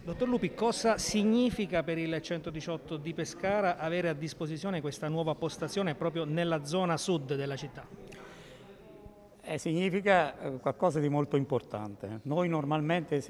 Dottor Lupi, cosa significa per il 118 di Pescara avere a disposizione questa nuova postazione proprio nella zona sud della città? Significa qualcosa di molto importante. Noi normalmente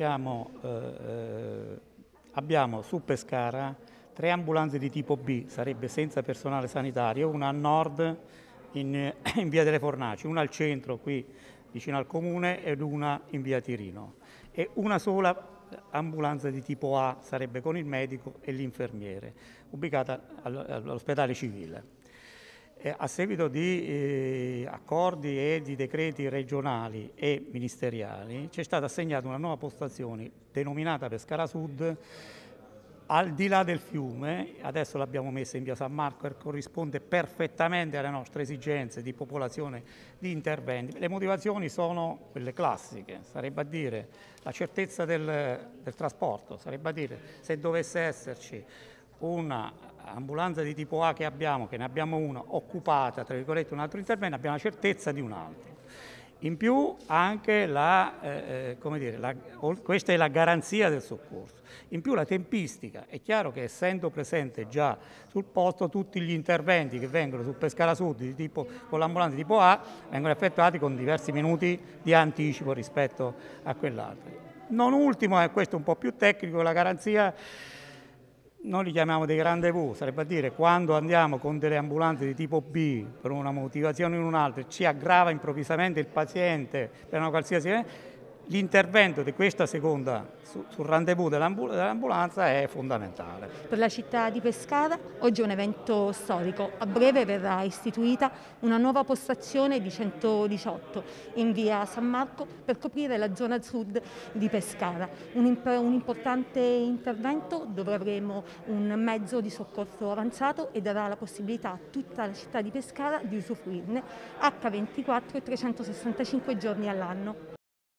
abbiamo su Pescara 3 ambulanze di tipo B, sarebbe senza personale sanitario, una a nord in via delle Fornaci, una al centro qui vicino al comune ed una in via Tirino. E una sola ambulanza di tipo A, sarebbe con il medico e l'infermiere, ubicata all'ospedale civile. A seguito di accordi e di decreti regionali e ministeriali c'è stata assegnata una nuova postazione denominata Pescara Sud al di là del fiume. Adesso l'abbiamo messa in via San Marco e corrisponde perfettamente alle nostre esigenze di popolazione, di interventi. Le motivazioni sono quelle classiche, sarebbe a dire la certezza del trasporto, sarebbe a dire se dovesse esserci una ambulanza di tipo A che ne abbiamo una occupata, tra virgolette, un altro intervento, abbiamo la certezza di un altro. In più anche questa è la garanzia del soccorso. In più la tempistica, è chiaro che essendo presente già sul posto tutti gli interventi che vengono su Pescara Sud con l'ambulanza di tipo A vengono effettuati con diversi minuti di anticipo rispetto a quell'altro. Non ultimo, e questo è un po' più tecnico, la garanzia. Noi li chiamiamo dei rendezvous, sarebbe a dire quando andiamo con delle ambulanze di tipo B per una motivazione o in un'altra, ci aggrava improvvisamente il paziente per una qualsiasi. L'intervento di questa seconda sul rendezvous dell'ambulanza è fondamentale. Per la città di Pescara oggi è un evento storico. A breve verrà istituita una nuova postazione di 118 in via San Marco per coprire la zona sud di Pescara. Un importante intervento dove avremo un mezzo di soccorso avanzato e darà la possibilità a tutta la città di Pescara di usufruirne H24 e 365 giorni all'anno.